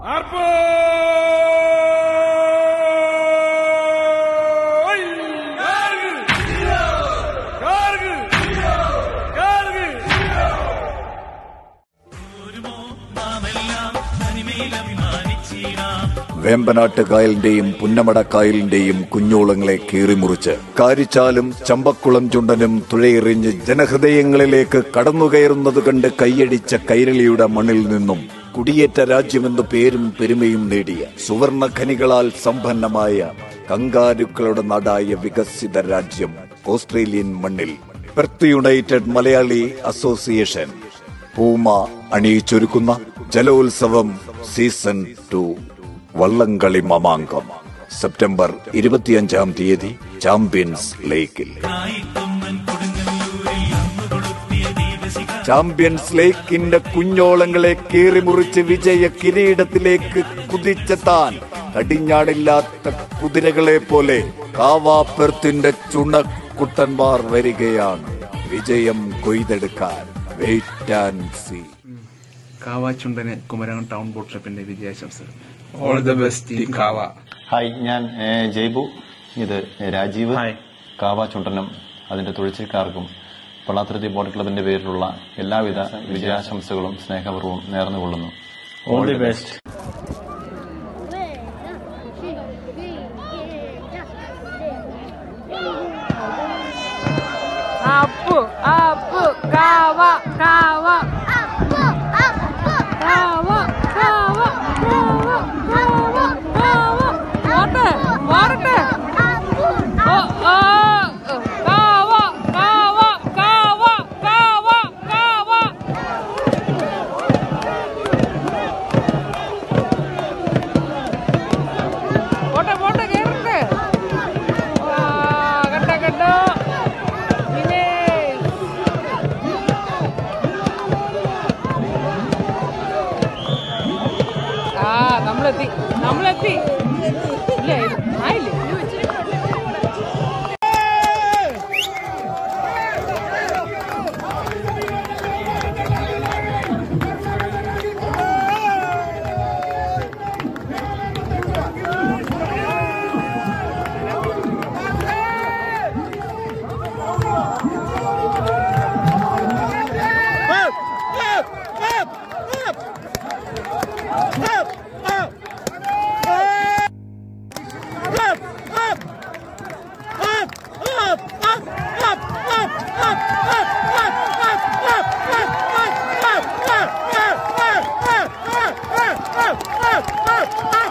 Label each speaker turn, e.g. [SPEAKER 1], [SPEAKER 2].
[SPEAKER 1] വേമ്പനാട്ട് കായലിന്റെയും പുന്നമട കായലിന്റെയും കുഞ്ഞോളങ്ങളെ കീറിമുറിച്ച് കാരിച്ചാലും ചമ്പക്കുളം ചുണ്ടനും തുഴയെറിഞ്ഞ് ജനഹൃദയങ്ങളിലേക്ക് കടന്നുകയറുന്നത് കണ്ട് കൈയടിച്ച കൈരളിയുടെ മണ്ണിൽ നിന്നും കുടിയേറ്റ രാജ്യമെന്ന് പേരും പെരുമയും നേടിയ സുവർണ ഖനികളാൽ സമ്പന്നമായ കങ്കാരുക്കളുടെ നാടായ വികസിത രാജ്യം ഓസ്ട്രേലിയൻ മണ്ണിൽ Perth United Malayali Association PUMA അണിയിച്ചൊരുക്കുന്ന ജലോത്സവം സീസൺ 2 വള്ളംകളി മാമാങ്കം സെപ്റ്റംബർ 25-ാം തീയതി ചാമ്പ്യൻസ് ലേക്കിൽ. ചാമ്പ്യൻസ് ലേക്കിന്റെ കുഞ്ഞോളങ്ങളെ കീറിമുറിച്ച് വിജയ കിരീടത്തിലേക്ക് കുതിച്ചെത്താൻ കടിഞ്ഞാണില്ലാത്ത കുതിരകളെ പോലെ കാവാപ്പെർത്തിന്റെ ചുണക്കുട്ടന്മാർ വരികയാണ് വിജയം കൊയ്തെടുക്കാൻ. Wait and see.
[SPEAKER 2] കാവാച്ചുണ്ടന് കുമരകം ടൗൺ ബോട്ട് ട്രിപ്പിന്റെ വിജയാശംസകൾ.
[SPEAKER 3] All the best Kava.
[SPEAKER 4] Hi, ഞാൻ ജയ്ബു. ഇത് രാജീവ്. കാവാച്ചുണ്ടനും അതിന്റെ തുഴച്ചിൽക്കാർക്കും പള്ളാത്തുരുത്തി ബോട്ട് ക്ലബിന്റെ പേരിലുള്ള എല്ലാവിധ വിജയാശംസകളും സ്നേഹപൂർവ്വം നേർന്നുകൊള്ളുന്നു.
[SPEAKER 3] All the best.
[SPEAKER 5] Appu Appu Kava Kava Appu Appu Kava Kava Kava Kava Kava വാട്ടെ വാട്ടെ ഓ ഓ കാവ കാവ കാവ കാവ കാവ പോട്ടെ പോട്ടെ കേറട്ടെ. കണ്ട കണ്ടോ നമ്മളെത്തി ഇല്ലേ ആയില്ലേ. up!